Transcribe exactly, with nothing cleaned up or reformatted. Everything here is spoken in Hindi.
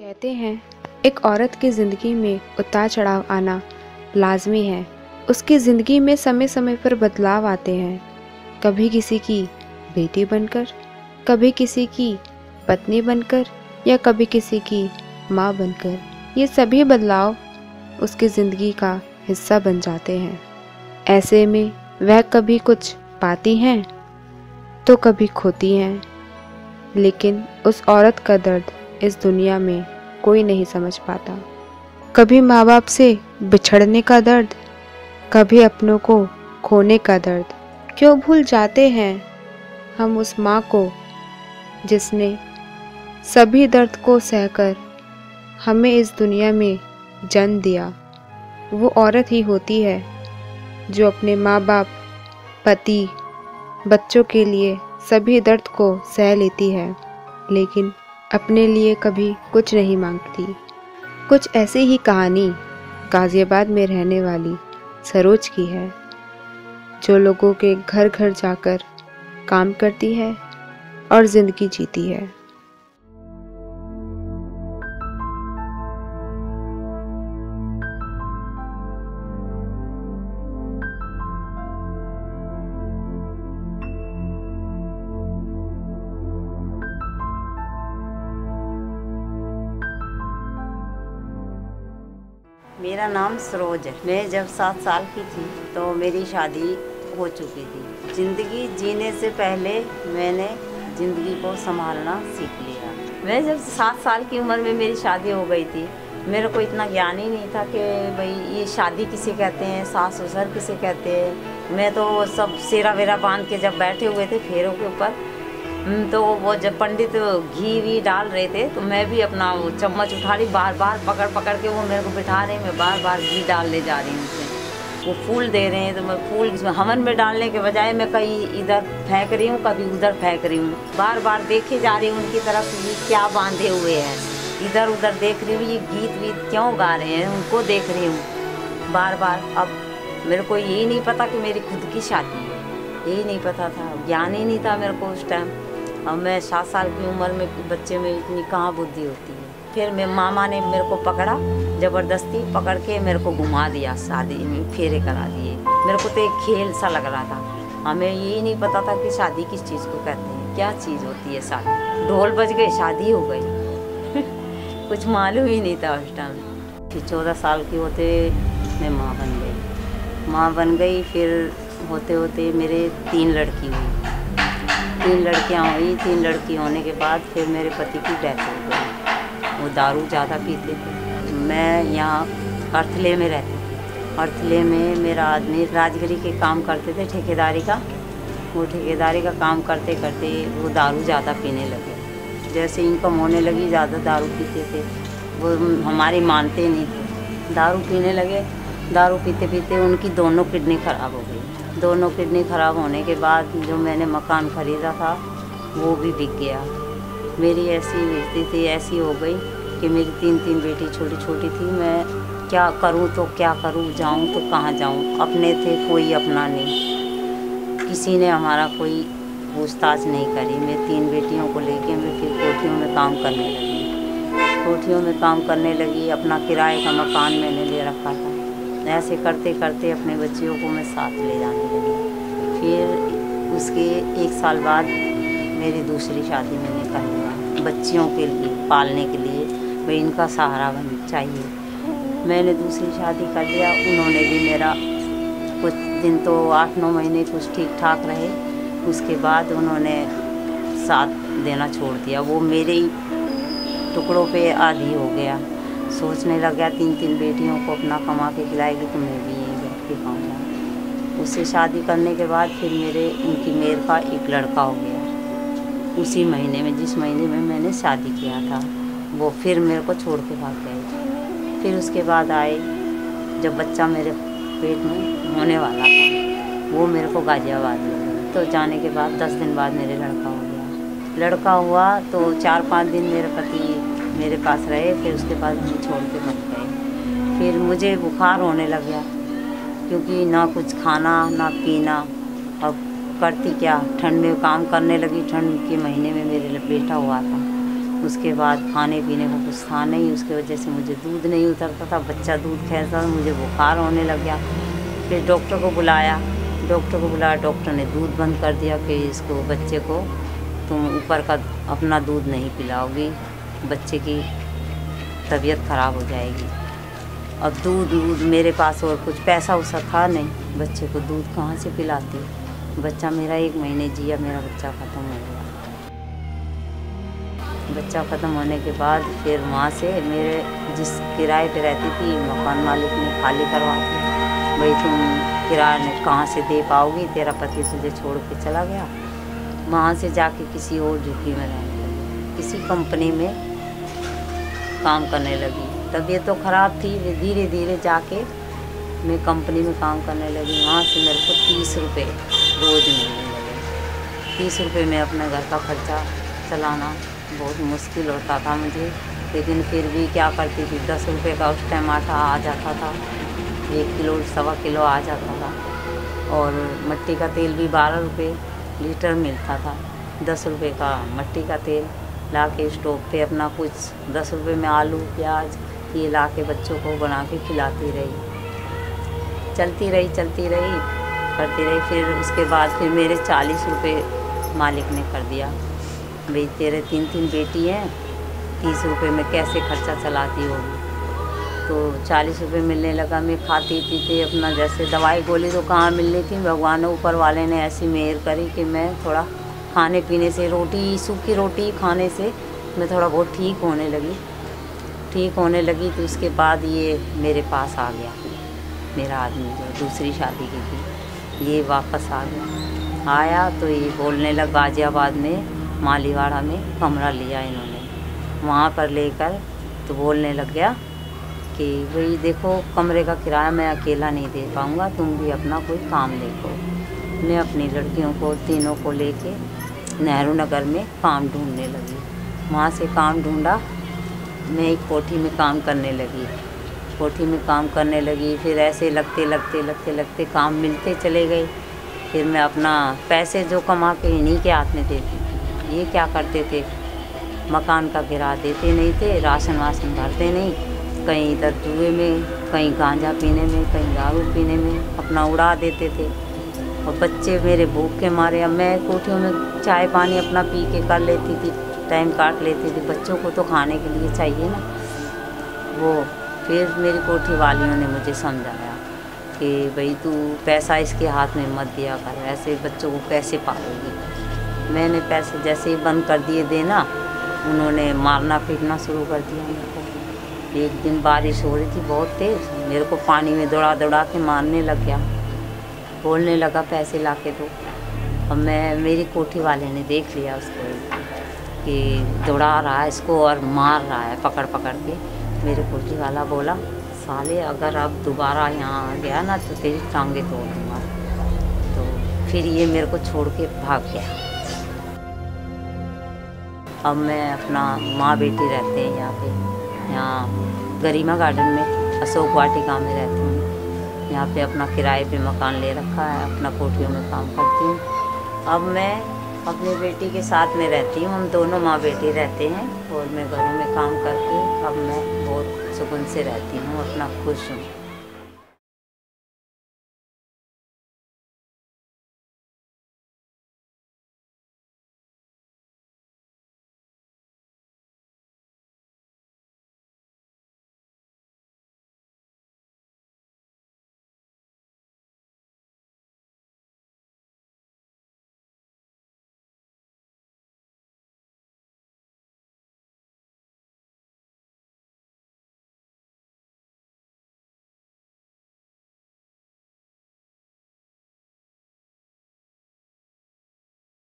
कहते हैं एक औरत की ज़िंदगी में उतार चढ़ाव आना लाजमी है। उसकी ज़िंदगी में समय समय पर बदलाव आते हैं, कभी किसी की बेटी बनकर, कभी किसी की पत्नी बनकर या कभी किसी की माँ बनकर। ये सभी बदलाव उसकी ज़िंदगी का हिस्सा बन जाते हैं। ऐसे में वह कभी कुछ पाती हैं तो कभी खोती हैं, लेकिन उस औरत का दर्द इस दुनिया में कोई नहीं समझ पाता। कभी माँ बाप से बिछड़ने का दर्द, कभी अपनों को खोने का दर्द। क्यों भूल जाते हैं हम उस माँ को जिसने सभी दर्द को सहकर हमें इस दुनिया में जन्म दिया। वो औरत ही होती है जो अपने माँ बाप, पति, बच्चों के लिए सभी दर्द को सह लेती है, लेकिन अपने लिए कभी कुछ नहीं मांगती। कुछ ऐसी ही कहानी गाज़ियाबाद में रहने वाली सरोज की है, जो लोगों के घर घर जाकर काम करती है और ज़िंदगी जीती है। मेरा नाम सरोज है। मैं जब सात साल की थी तो मेरी शादी हो चुकी थी। ज़िंदगी जीने से पहले मैंने ज़िंदगी को संभालना सीख लिया। मैं जब सात साल की उम्र में मेरी शादी हो गई थी, मेरे को इतना ज्ञान ही नहीं था कि भाई ये शादी किसे कहते हैं, सास ससुर किसे कहते हैं। मैं तो सब सेरा वेरा बांध के जब बैठे हुए थे फेरों के ऊपर, तो वो जब पंडित घी वी डाल रहे थे तो मैं भी अपना वो चम्मच उठा रही, बार बार पकड़ पकड़ के वो मेरे को बिठा रहे, मैं बार बार घी डालने जा रही हूँ उसमें। वो फूल दे रहे हैं तो मैं फूल इसमें हवन में डालने के बजाय मैं कहीं इधर फेंक रही हूँ, कभी उधर फेंक रही हूँ। बार बार देखे जा रही हूँ उनकी तरफ, ये क्या बांधे हुए हैं, इधर उधर देख रही हूँ, ये गीत वीत क्यों गा रहे हैं, उनको देख रही हूँ बार बार। अब मेरे को यही नहीं पता कि मेरी खुद की शादी है, यही नहीं पता था, ज्ञान ही नहीं था मेरे को उस टाइम। अब मैं सात साल की उम्र में बच्चे में इतनी कहाँ बुद्धि होती है। फिर मेरे मामा ने मेरे को पकड़ा, ज़बरदस्ती पकड़ के मेरे को घुमा दिया, शादी में फेरे करा दिए। मेरे को तो एक खेल सा लग रहा था, हमें यही नहीं पता था कि शादी किस चीज़ को कहते हैं, क्या चीज़ होती है शादी। ढोल बज गए, शादी हो गई कुछ मालूम ही नहीं था उस टाइम। फिर चौदह साल की होते मैं माँ बन गई। माँ बन गई फिर होते होते मेरे तीन लड़की हुई। तीन लड़कियां हुई। तीन लड़की होने के बाद फिर मेरे पति की डेथ हो गई। वो दारू ज़्यादा पीते थे। मैं यहाँ अर्थले में रहती थी। अर्थले में मेरा आदमी राजगिरी के काम करते थे, ठेकेदारी का। वो ठेकेदारी का काम करते करते वो दारू ज़्यादा पीने लगे। जैसे इनकम होने लगी, ज़्यादा दारू पीते थे। वो हमारी मानते नहीं थे, दारू पीने लगे। दारू पीते पीते उनकी दोनों किडनी ख़राब हो गई। दोनों किडनी ख़राब होने के बाद जो मैंने मकान ख़रीदा था वो भी बिक गया। मेरी ऐसी स्थिति ऐसी हो गई कि मेरी तीन तीन बेटी छोटी छोटी थी। मैं क्या करूं तो क्या करूं, जाऊं तो कहाँ जाऊं। अपने थे, कोई अपना नहीं, किसी ने हमारा कोई पूछताछ नहीं करी। मैं तीन बेटियों को लेके मैं फिर कोठियों में काम करने लगी। कोठियों में काम करने लगी। अपना किराए का मकान मैंने ले रखा था। ऐसे करते करते अपने बच्चियों को मैं साथ ले जाने लगी। फिर उसके एक साल बाद मेरी दूसरी शादी मैंने कर लिया, बच्चियों के लिए, पालने के लिए, भाई इनका सहारा बन चाहिए। मैंने दूसरी शादी कर लिया। उन्होंने भी मेरा कुछ दिन तो आठ नौ महीने कुछ ठीक ठाक रहे। उसके बाद उन्होंने साथ देना छोड़ दिया। वो मेरे ही टुकड़ों पे आदी हो गया। सोचने लग गया तीन तीन बेटियों को अपना कमा के खिलाएगी तो मैं भी यहीं बैठ के खाऊंगा। उससे शादी करने के बाद फिर मेरे उनकी मेर का एक लड़का हो गया। उसी महीने में, जिस महीने में मैंने शादी किया था, वो फिर मेरे को छोड़ के भाग गए। फिर उसके बाद आए जब बच्चा मेरे पेट में होने वाला था, वो मेरे को गाज़ियाबाद ले गए। तो जाने के बाद दस दिन बाद मेरे लड़का हो गया। लड़का हुआ तो चार पाँच दिन मेरे पति मेरे पास रहे। फिर उसके बाद मुझे छोड़ के भाग गए। फिर मुझे बुखार होने लग गया, क्योंकि ना कुछ खाना ना पीना। अब करती क्या, ठंड में काम करने लगी। ठंड के महीने में मेरे बेटा हुआ था उसके बाद खाने पीने को कुछ था नहीं, उसके वजह से मुझे दूध नहीं उतरता था, बच्चा दूध खेलता था, मुझे बुखार होने लग गया। फिर डॉक्टर को बुलाया डॉक्टर को बुलाया डॉक्टर ने दूध बंद कर दिया कि इसको बच्चे को तुम ऊपर का अपना दूध नहीं पिलाओगी, बच्चे की तबीयत ख़राब हो जाएगी। अब दूध दूध मेरे पास और कुछ पैसा उसा था नहीं, बच्चे को दूध कहाँ से पिलाती। बच्चा मेरा एक महीने जिया, मेरा बच्चा ख़त्म हो गया। बच्चा ख़त्म होने के बाद फिर वहाँ से मेरे जिस किराए पे रहती थी मकान मालिक ने खाली करवा दिया। भाई तुम किराया कहाँ से दे पाओगी, तेरा पति तुझे छोड़ के चला गया। वहाँ से जाके किसी और झुग्गी में रहने लगी, किसी कंपनी में काम करने लगी। तबीयत तो ख़राब थी, धीरे धीरे जाके मैं कंपनी में काम करने लगी। वहाँ से मेरे को तीस रुपये रोज़ मिलने लगे। तीस रुपये में अपने घर का खर्चा चलाना बहुत मुश्किल होता था मुझे, लेकिन फिर भी क्या करती थी। दस रुपये का उस टाइम आटा आ जाता था, एक किलो सवा किलो आ जाता था, और मट्टी का तेल भी बारह रुपये लीटर मिलता था। दस रुपये का मट्टी का तेल ला के स्टोव पे अपना कुछ दस रुपये में आलू प्याज ये ला के बच्चों को बना के खिलाती रही। चलती रही चलती रही करती रही। फिर उसके बाद फिर मेरे चालीस रुपये मालिक ने कर दिया, भाई तेरे तीन तीन बेटी हैं, तीस रुपये में कैसे खर्चा चलाती होगी। तो चालीस रुपये मिलने लगा। मैं खाती पीती अपना, जैसे दवाई गोली तो कहाँ मिलनी थी, भगवान ऊपर वाले ने ऐसी मेहर करी कि मैं थोड़ा खाने पीने से, रोटी सूखी रोटी खाने से मैं थोड़ा बहुत ठीक होने लगी ठीक होने लगी तो उसके बाद ये मेरे पास आ गया, मेरा आदमी जो दूसरी शादी की थी, ये वापस आ गया। आया तो ये बोलने लगा, गाजियाबाद में मालीवाड़ा में कमरा लिया इन्होंने, वहाँ पर लेकर तो बोलने लग गया कि भाई देखो कमरे का किराया मैं अकेला नहीं दे पाऊँगा, तुम भी अपना कोई काम देखो। मैं अपनी लड़कियों को तीनों को लेके नेहरू नगर में काम ढूंढने लगी। वहाँ से काम ढूंढा, मैं एक कोठी में काम करने लगी कोठी में काम करने लगी फिर ऐसे लगते लगते लगते लगते काम मिलते चले गए। फिर मैं अपना पैसे जो कमा के इन्हीं के हाथ में देती थी। ये क्या करते थे, मकान का किराया देते नहीं थे, राशन वाशन भरते नहीं, कहीं इधर जुए में, कहीं गांजा पीने में, कहीं दारू पीने में अपना उड़ा देते थे। और बच्चे मेरे भूख के मारे, अब मैं कोठियों में चाय पानी अपना पी के कर लेती थी, टाइम काट लेती थी, बच्चों को तो खाने के लिए चाहिए ना वो। फिर मेरी कोठी वालियों ने मुझे समझाया कि भाई तू पैसा इसके हाथ में मत दिया कर, ऐसे बच्चों को कैसे पालोगी। मैंने पैसे जैसे ही बंद कर दिए देना, उन्होंने मारना पीटना शुरू कर दिया मेरे को। एक दिन बारिश हो रही थी बहुत तेज़, मेरे को पानी में दौड़ा दौड़ा के मारने लग गया, बोलने लगा पैसे ला के दो। और मैं मेरी कोठी वाले ने देख लिया उसको कि दौड़ा रहा है इसको और मार रहा है पकड़ पकड़ के। मेरे कोठी वाला बोला, साले अगर अब दोबारा यहाँ आ गया ना तो तेरी टांगे तोड़ दूँगा। तो फिर ये मेरे को छोड़ के भाग गया। अब मैं अपना माँ बेटी रहते हैं यहाँ पे, यहाँ गरिमा गार्डन में अशोक वाटिका में रहती हूँ। यहाँ पे अपना किराए पे मकान ले रखा है, अपना कोठियों में काम करती हूँ। अब मैं अपनी बेटी के साथ में रहती हूँ, हम दोनों माँ बेटी रहते हैं और मैं घरों में काम करके अब मैं बहुत सुकून से रहती हूँ, अपना खुश हूँ।